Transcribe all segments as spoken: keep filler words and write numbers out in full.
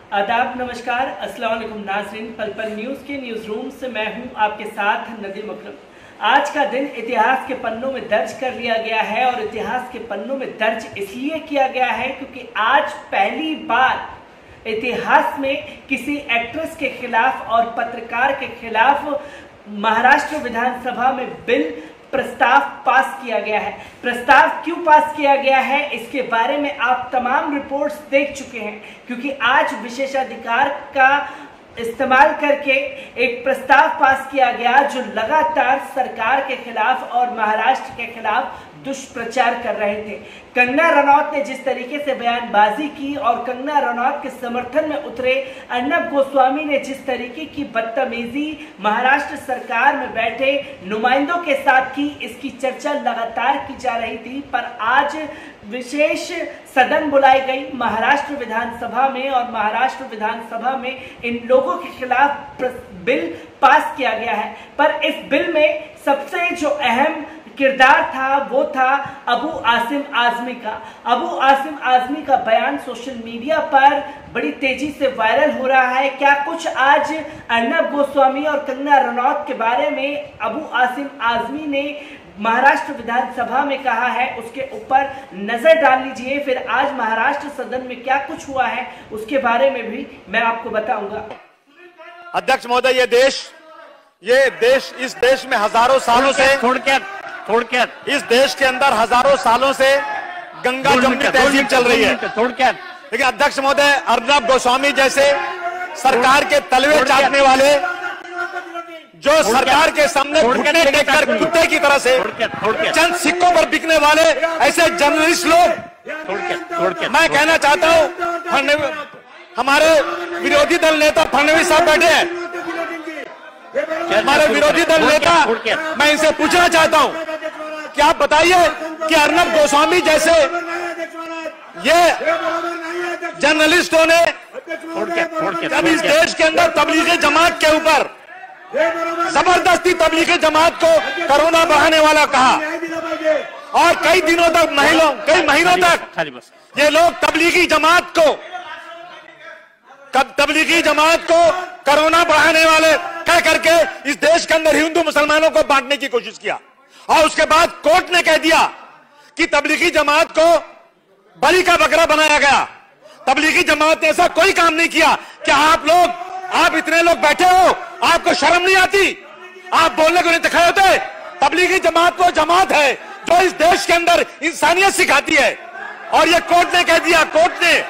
आदाब, नमस्कार, अस्सलाम वालेकुम नाज़रीन। पल पल न्यूज़ के न्यूज़ रूम से मैं हूं आपके साथ नदीम अकरम। आज का दिन इतिहास के पन्नों में दर्ज कर लिया गया है और इतिहास के पन्नों में दर्ज इसलिए किया गया है क्योंकि आज पहली बार इतिहास में किसी एक्ट्रेस के खिलाफ और पत्रकार के खिलाफ महाराष्ट्र विधानसभा में बिल प्रस्ताव पास किया गया है। प्रस्ताव क्यों पास किया गया है इसके बारे में आप तमाम रिपोर्ट्स देख चुके हैं, क्योंकि आज विशेषाधिकार का इस्तेमाल करके एक प्रस्ताव पास किया गया जो लगातार सरकार के खिलाफ और महाराष्ट्र के खिलाफ दुष्प्रचार कर रहे थे। कंगना रनौत ने जिस तरीके से बयानबाजी की और कंगना रनौत के समर्थन में उतरे अर्नब गोस्वामी ने जिस तरीके की बदतमीजी महाराष्ट्र सरकार में बैठे नुमाइंदों के साथ की, इसकी चर्चा लगातार की जा रही थी। पर आज विशेष सदन बुलाई गई महाराष्ट्र विधानसभा में और महाराष्ट्र विधानसभा में इन लोगों के खिलाफ बिल पास किया गया है। पर इस बिल में सबसे जो अहम किरदार था वो था अबू आसिम आजमी का। अबू आसिम आजमी का बयान सोशल मीडिया पर बड़ी तेजी से वायरल हो रहा है। क्या कुछ आज अर्नब गोस्वामी और कंगना रनौत के बारे में अबू आसिम आजमी ने महाराष्ट्र विधानसभा में कहा है, उसके ऊपर नजर डाल लीजिए। फिर आज महाराष्ट्र सदन में क्या कुछ हुआ है उसके बारे में भी मैं आपको बताऊंगा। अध्यक्ष महोदय, ये देश ये देश इस देश में हजारों सालों से इस देश के अंदर हजारों सालों से गंगा जमुनी तहजीब चल रही है। लेकिन अध्यक्ष महोदय, अर्नब गोस्वामी जैसे सरकार के तलवे चाटने वाले, जो सरकार के सामने घुटने टेककर कुत्ते की तरह से चंद सिक्कों पर बिकने वाले ऐसे जर्नलिस्ट लोग, मैं कहना चाहता हूं, हमारे विरोधी दल नेता फडणवीस साहब बैठे हैं, हमारे विरोधी दल नेता, मैं इनसे पूछना चाहता हूं कि आप बताइए कि अर्नब गोस्वामी जैसे ये जर्नलिस्टों ने जब इस देश के अंदर तबलीगी जमात के ऊपर जबरदस्ती तबलीगी जमात को कोरोना बढ़ाने वाला कहा और कई दिनों तक महीनों कई महीनों तक ये लोग तबलीगी जमात को तबलीगी जमात को कोरोना बढ़ाने वाले कह करके इस देश के अंदर हिंदू मुसलमानों को बांटने की कोशिश किया और उसके बाद कोर्ट ने कह दिया कि तबलीगी जमात को बलि का बकरा बनाया गया। तबलीगी जमात ने ऐसा कोई काम नहीं किया। क्या आप लोग आप इतने लोग बैठे हो, आपको शर्म नहीं आती? आप बोलने को नहीं दिखाए होते? तबलीगी जमात वो जमात है जो इस देश के अंदर इंसानियत सिखाती है और ये कोर्ट ने कह दिया कोर्ट ने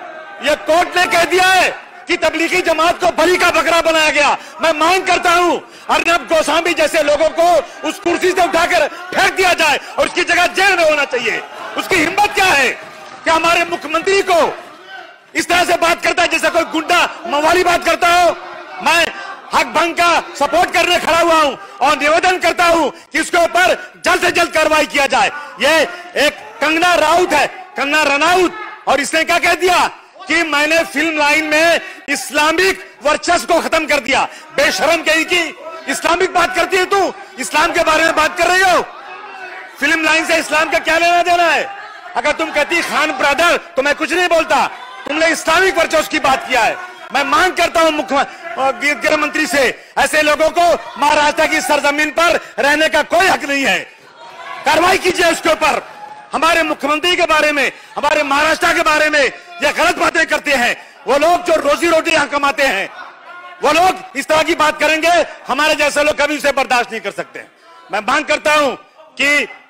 ये कोर्ट ने कह दिया है कि तबलीगी जमात को बलि का बकरा बनाया गया। मैं मांग करता हूं अर्नब गोस्वामी जैसे लोगों को उस कुर्सी से उठाकर फेंक दिया जाए और उसकी जगह जेल में होना चाहिए। उसकी हिम्मत क्या है कि हमारे मुख्यमंत्री को इस तरह से बात करता है जैसे कोई गुंडा मवाली बात करता हो। मैं हक भंग का सपोर्ट करने खड़ा हुआ हूं और निवेदन करता हूं कि इसके ऊपर जल्द से जल्द कार्रवाई किया जाए। ये एक कंगना राउत है, कंगना रनौत, और इसने क्या कह दिया कि मैंने फिल्म लाइन में इस्लामिक वर्चस्व को खत्म कर दिया। बेशरम कहीं की इस्लामिक बात करती है तू, इस्लाम के बारे में बात कर रही हो? फिल्म लाइन से इस्लाम का क्या लेना देना है? अगर तुम कहती खान ब्रदर तो मैं कुछ नहीं बोलता, तुमने इस्लामिक वर्चस्व की बात किया है। मैं मांग करता हूं मुख्य गृह मंत्री से, ऐसे लोगों को महाराष्ट्र की सरजमीन पर रहने का कोई हक नहीं है। कार्रवाई कीजिए उसके ऊपर। हमारे मुख्यमंत्री के बारे में, हमारे महाराष्ट्र के बारे में ये गलत बातें करते हैं वो लोग जो रोजी रोटी यहां कमाते हैं, वो लोग इस तरह की बात करेंगे, हमारे जैसे लोग कभी उसे बर्दाश्त नहीं कर सकते। मैं मांग करता हूं कि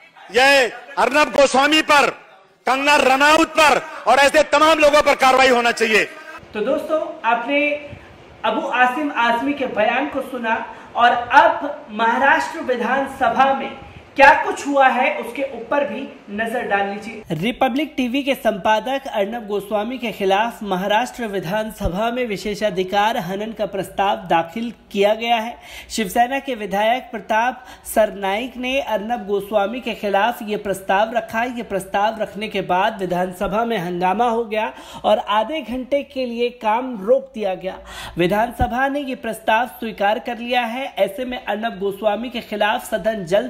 ये अर्नब गोस्वामी पर, कंगना रनौत पर और ऐसे तमाम लोगों पर कार्रवाई होना चाहिए। तो दोस्तों, आपने अबू आसिम आजमी के बयान को सुना और अब महाराष्ट्र विधानसभा में क्या कुछ हुआ है उसके ऊपर भी नजर डाल लीजिए। रिपब्लिक टीवी के संपादक अर्नब गोस्वामी के खिलाफ महाराष्ट्र विधानसभा में विशेषाधिकार हनन का प्रस्ताव दाखिल किया गया है। शिवसेना के विधायक प्रताप सरनाइक ने अर्नब गोस्वामी के खिलाफ ये प्रस्ताव रखा। ये प्रस्ताव रखने के बाद विधानसभा में हंगामा हो गया और आधे घंटे के लिए काम रोक दिया गया। विधानसभा ने ये प्रस्ताव स्वीकार कर लिया है। ऐसे में अर्नब गोस्वामी के खिलाफ सदन जल्द ही कार्रवाई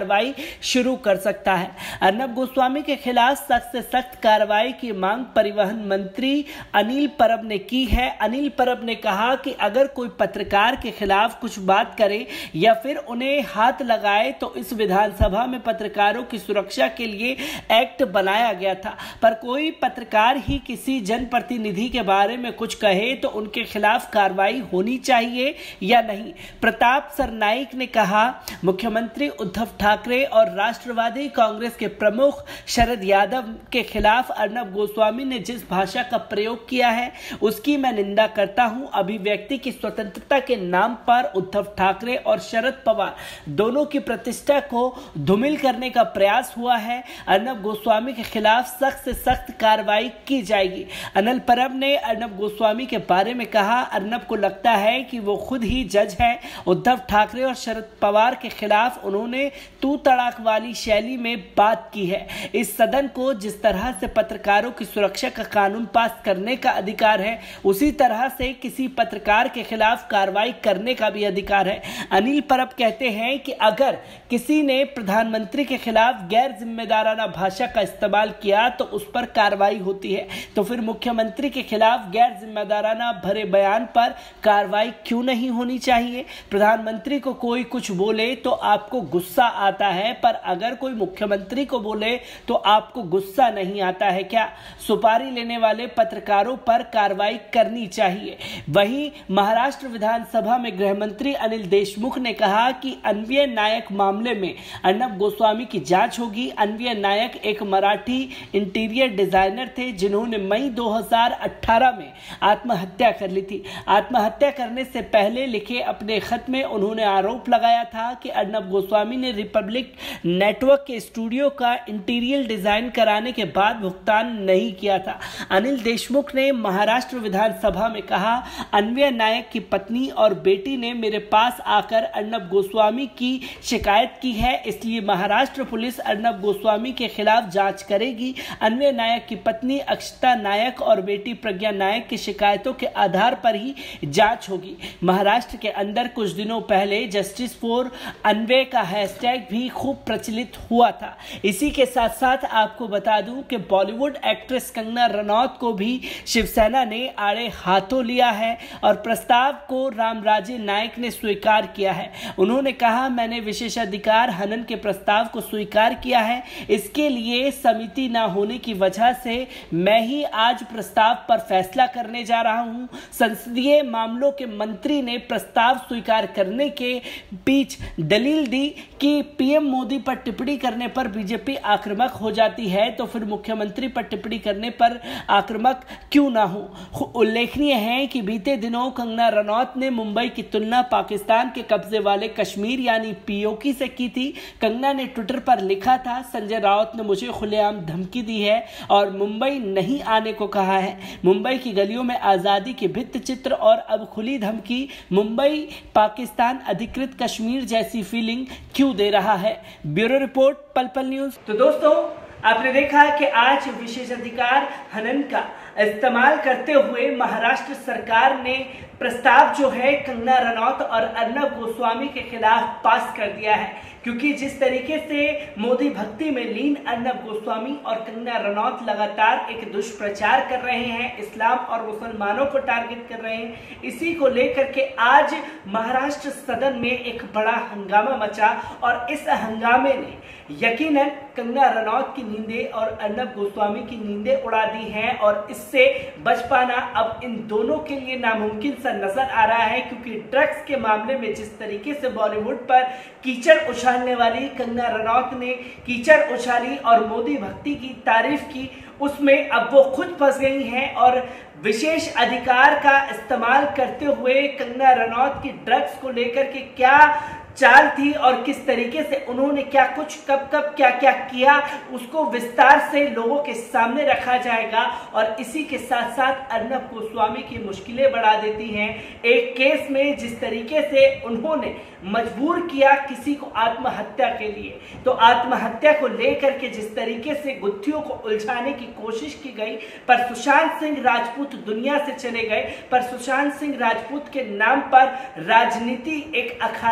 कार्रवाई शुरू कर सकता है। अर्नब गोस्वामी के खिलाफ सख्त से सख्त कार्रवाई की मांग परिवहन मंत्री अनिल परब ने की है। अनिल परब ने कहा कि अगर कोई पत्रकार के खिलाफ कुछ बात करे या फिर उन्हें हाथ लगाए तो इस विधानसभा में पत्रकारों की सुरक्षा के लिए एक्ट बनाया गया था, पर कोई पत्रकार ही किसी जनप्रतिनिधि के बारे में कुछ कहे तो उनके खिलाफ कार्रवाई होनी चाहिए या नहीं। प्रताप सरनाईक ने कहा, मुख्यमंत्री उद्धव ठाकरे और राष्ट्रवादी कांग्रेस के प्रमुख शरद यादव के खिलाफ अर्नब गोस्वामी ने जिस भाषा का प्रयोग किया है उसकी मैं निंदा करता हूं। अभिव्यक्ति की स्वतंत्रता के नाम पर उद्धव ठाकरे और शरद पवार दोनों की प्रतिष्ठा को धूमिल करने का प्रयास हुआ है। अर्नब गोस्वामी के खिलाफ सख्त से सख्त कार्रवाई की जाएगी। अनिल परब ने अर्नब गोस्वामी के बारे में कहा, अर्नब को लगता है कि वो खुद ही जज है। उद्धव ठाकरे और शरद पवार के खिलाफ उन्होंने तू तड़ाक वाली शैली में बात की है। इस सदन को जिस तरह से पत्रकारों की सुरक्षा का कानून पास करने का अधिकार है उसी तरह से किसी पत्रकार के खिलाफ कार्रवाई करने का भी अधिकार है। अनिल परब कहते हैं कि अगर किसी ने प्रधानमंत्री के खिलाफ गैर जिम्मेदाराना भाषा का इस्तेमाल किया तो उस पर कार्रवाई होती है, तो फिर मुख्यमंत्री के खिलाफ गैर जिम्मेदाराना भरे बयान पर कार्रवाई क्यों नहीं होनी चाहिए। प्रधानमंत्री को कोई कुछ बोले तो आपको गुस्सा आता है, पर अगर कोई मुख्यमंत्री को बोले तो आपको गुस्सा नहीं आता है क्या? सुपारी लेने वाले पत्रकारों पर कार्रवाई करनी चाहिए। वहीं महाराष्ट्र विधानसभा में गृह मंत्री अनिल देशमुख ने कहा कि अन्वय नायक मामले में अर्नब गोस्वामी की जांच होगी। अन्वय नायक एक मराठी इंटीरियर डिजाइनर थे जिन्होंने मई दो हज़ार अठारह में आत्महत्या कर ली थी। आत्महत्या करने से पहले लिखे अपने खत में उन्होंने आरोप लगाया था कि अर्नब गोस्वामी ने रिपब्लिक नेटवर्क के स्टूडियो का इंटीरियर डिजाइन कराने के बाद भुगतान नहीं किया था। अनिल देशमुख ने महाराष्ट्र विधानसभा में कहा, अन्वय नायक की पत्नी और बेटी ने मेरे पास आकर अर्नब गोस्वामी की शिकायत की है, इसलिए महाराष्ट्र पुलिस अर्नब गोस्वामी के खिलाफ जांच करेगी। अन्वय नायक की पत्नी अक्षता नायक और बेटी प्रज्ञा नायक की शिकायतों के आधार पर ही जांच होगी। महाराष्ट्र के अंदर कुछ दिनों पहले जस्टिस फॉर अन्वय का हैशटैग भी खूब प्रचलित हुआ था। इसी के साथ साथ आपको बता दूं कि बॉलीवुड एक्ट्रेस कंगना रनौत को भी शिवसेना ने आड़े हाथों लिया है और प्रस्ताव को रामराजे नायक ने स्वीकार किया है। उन्होंने कहा, मैंने विशेषाधिकार हनन के प्रस्ताव को स्वीकार किया है, इसके लिए समिति न होने की वजह से मैं ही आज प्रस्ताव पर फैसला करने जा रहा हूं। संसदीय मामलों के मंत्री ने प्रस्ताव स्वीकार करने के बीच दलील दी कि पीएम मोदी पर टिप्पणी करने पर बीजेपी आक्रामक हो जाती है, तो फिर मुख्यमंत्री पर टिप्पणी करने पर आक्रामक क्यों ना हो। उल्लेखनीय है कि बीते दिनों कंगना रनौत ने मुंबई की तुलना पाकिस्तान के कब्जे वाले कश्मीर यानी पीओके से की थी। कंगना ने ट्विटर पर लिखा था, संजय राउत ने मुझे खुलेआम धमकी दी है और मुंबई नहीं आने को कहा है। मुंबई की गलियों में आजादी के भित्ति चित्र और अब खुली धमकी। मुंबई पाकिस्तान अधिकृत कश्मीर जैसी फीलिंग क्यों दे रहा है। ब्यूरो रिपोर्ट, पल पल न्यूज। तो दोस्तों, आपने देखा कि आज विशेषाधिकार हनन का इस्तेमाल करते हुए महाराष्ट्र सरकार ने प्रस्ताव जो है कंगना रनौत और अर्नब गोस्वामी के खिलाफ पास कर दिया है, क्योंकि जिस तरीके से मोदी भक्ति में लीन अर्नब गोस्वामी और कंगना रनौत लगातार एक दुष्प्रचार कर रहे हैं, इस्लाम और मुसलमानों को टारगेट कर रहे हैं, इसी को लेकर के आज महाराष्ट्र सदन में एक बड़ा हंगामा मचा और इस हंगामे ने यकीनन कंगना रनौत की नींदें और अर्नब गोस्वामी की नींदें उड़ा दी हैं और इससे बच पाना अब इन दोनों के लिए नामुमकिन सा नजर आ रहा है, क्योंकि ड्रग्स के मामले में जिस तरीके से बॉलीवुड पर कीचड़ उछालने वाली कंगना रनौत ने कीचड़ उछाली और मोदी भक्ति की तारीफ की, उसमें अब वो खुद फंस गई हैं और विशेष अधिकार का इस्तेमाल करते हुए कंगना रनौत की ड्रग्स को लेकर के क्या चाल थी और किस तरीके से उन्होंने क्या कुछ कब कब क्या क्या किया, उसको विस्तार से लोगों के सामने रखा जाएगा। और इसी के साथ साथ अर्नब गोस्वामी की मुश्किलें बढ़ा देती हैं एक केस में जिस तरीके से उन्होंने मजबूर किया किसी को आत्महत्या के लिए, तो आत्महत्या को लेकर के जिस तरीके से गुत्थियों को उलझाने की कोशिश की गई, पर सुशांत सिंह राजपूत दुनिया से चले गए, पर सुशांत सिंह राजपूत के नाम पर राजनीति एक अखाड़ा बन गया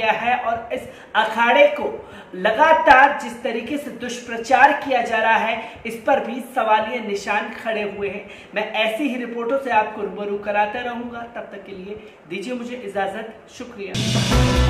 गया है और इस अखाड़े को लगातार जिस तरीके से दुष्प्रचार किया जा रहा है इस पर भी सवालिया निशान खड़े हुए हैं। मैं ऐसी ही रिपोर्टों से आपको रूबरू कराता रहूंगा। तब तक के लिए दीजिए मुझे इजाजत। शुक्रिया।